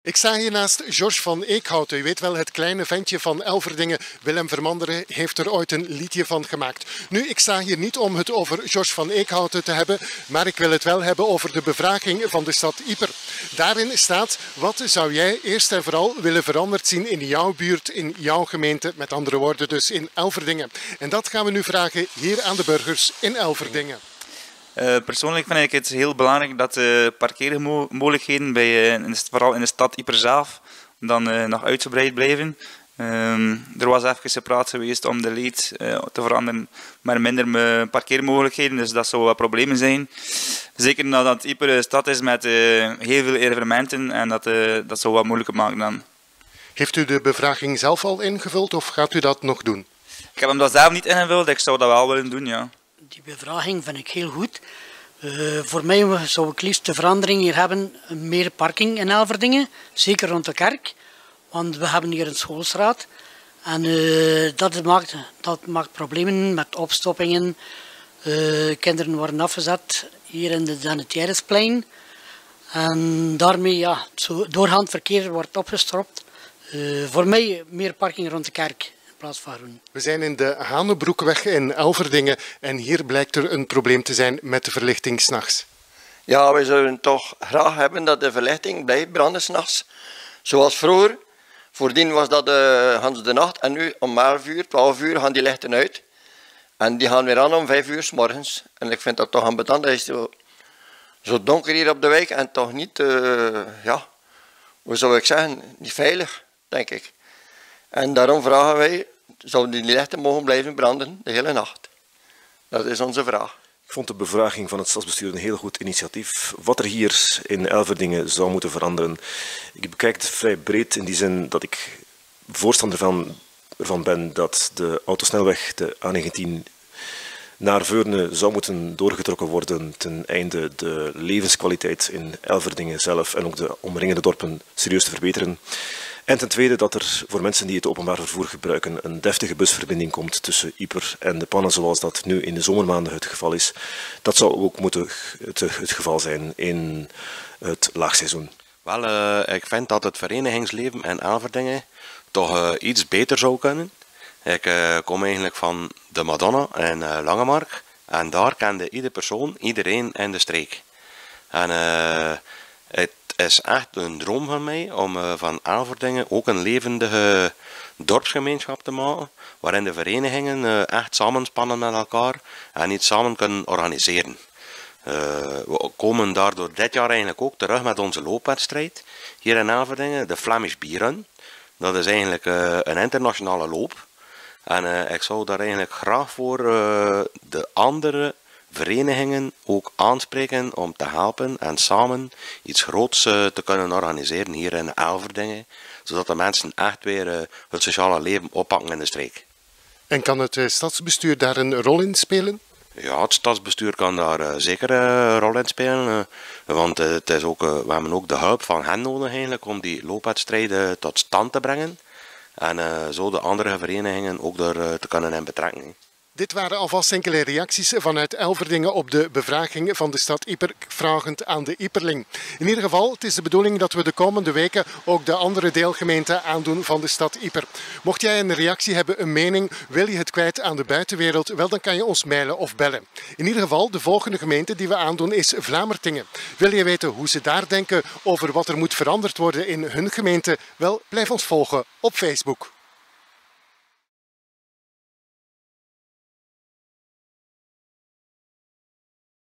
Ik sta hier naast George van Eekhouten. U weet wel, het kleine ventje van Elverdingen. Willem Vermanderen heeft er ooit een liedje van gemaakt. Nu, ik sta hier niet om het over George van Eekhouten te hebben, maar ik wil het wel hebben over de bevraging van de stad Ieper. Daarin staat, wat zou jij eerst en vooral willen veranderd zien in jouw buurt, in jouw gemeente, met andere woorden dus in Elverdingen. En dat gaan we nu vragen hier aan de burgers in Elverdingen. Persoonlijk vind ik het heel belangrijk dat de parkeermogelijkheden vooral in de stad Ieper zelf dan nog uitgebreid blijven. Er was even gepraat geweest om de leed te veranderen, maar minder parkeermogelijkheden, dus dat zou wat problemen zijn. Zeker nadat Ieper een stad is met heel veel evenementen en dat zou wat moeilijker maken dan. Heeft u de bevraging zelf al ingevuld of gaat u dat nog doen? Ik heb hem dat zelf niet ingevuld, ik zou dat wel willen doen, ja. Die bevraging vind ik heel goed. Voor mij zou ik liefst de verandering hier hebben, meer parking in Elverdingen, zeker rond de kerk. Want we hebben hier een schoolstraat en dat maakt problemen met opstoppingen. Kinderen worden afgezet hier in het Jarisplein. En daarmee, ja, doorgaand verkeer wordt opgestropt. Voor mij meer parking rond de kerk. We zijn in de Hanebroekweg in Elverdingen en hier blijkt er een probleem te zijn met de verlichting 's nachts. Ja, we zouden toch graag hebben dat de verlichting blijft branden 's nachts. Zoals vroeger. Voordien was dat Hans de nacht en nu om 11 uur, 12 uur gaan die lichten uit. En die gaan weer aan om 5 uur 's morgens. En ik vind dat toch ambetant. Het is zo donker hier op de wijk en toch niet, ja, hoe zou ik zeggen, niet veilig, denk ik. En daarom vragen wij, zouden die lichten mogen blijven branden de hele nacht? Dat is onze vraag. Ik vond de bevraging van het stadsbestuur een heel goed initiatief. Wat er hier in Elverdingen zou moeten veranderen. Ik bekijk het vrij breed in die zin dat ik voorstander ervan ben dat de autosnelweg, de A19, naar Veurne zou moeten doorgetrokken worden ten einde de levenskwaliteit in Elverdingen zelf en ook de omringende dorpen serieus te verbeteren. En ten tweede dat er voor mensen die het openbaar vervoer gebruiken een deftige busverbinding komt tussen Ieper en De Pannen, zoals dat nu in de zomermaanden het geval is. Dat zou ook moeten het geval zijn in het laagseizoen. Wel, ik vind dat het verenigingsleven in Elverdingen toch iets beter zou kunnen. Ik kom eigenlijk van de Madonna in Langemark en daar kende iedere persoon iedereen in de streek. En het is echt een droom van mij om van Elverdingen ook een levendige dorpsgemeenschap te maken, waarin de verenigingen echt samenspannen met elkaar en iets samen kunnen organiseren. We komen daardoor dit jaar eigenlijk ook terug met onze loopwedstrijd hier in Elverdingen, de Flemish Bierrun. Dat is eigenlijk een internationale loop. En ik zou daar eigenlijk graag voor de andere verenigingen ook aanspreken om te helpen en samen iets groots te kunnen organiseren hier in Elverdingen, zodat de mensen echt weer het sociale leven oppakken in de streek. En kan het stadsbestuur daar een rol in spelen? Ja, het stadsbestuur kan daar zeker een rol in spelen, want het is ook, we hebben ook de hulp van hen nodig eigenlijk om die loopwedstrijden tot stand te brengen en zo de andere verenigingen ook er te kunnen in betrekken. Dit waren alvast enkele reacties vanuit Elverdingen op de bevraging van de stad Ieper, vragend aan de Ieperling. In ieder geval, het is de bedoeling dat we de komende weken ook de andere deelgemeenten aandoen van de stad Ieper. Mocht jij een reactie hebben, een mening, wil je het kwijt aan de buitenwereld, wel dan kan je ons mailen of bellen. In ieder geval, de volgende gemeente die we aandoen is Vlamertingen. Wil je weten hoe ze daar denken over wat er moet veranderd worden in hun gemeente? Wel, blijf ons volgen op Facebook.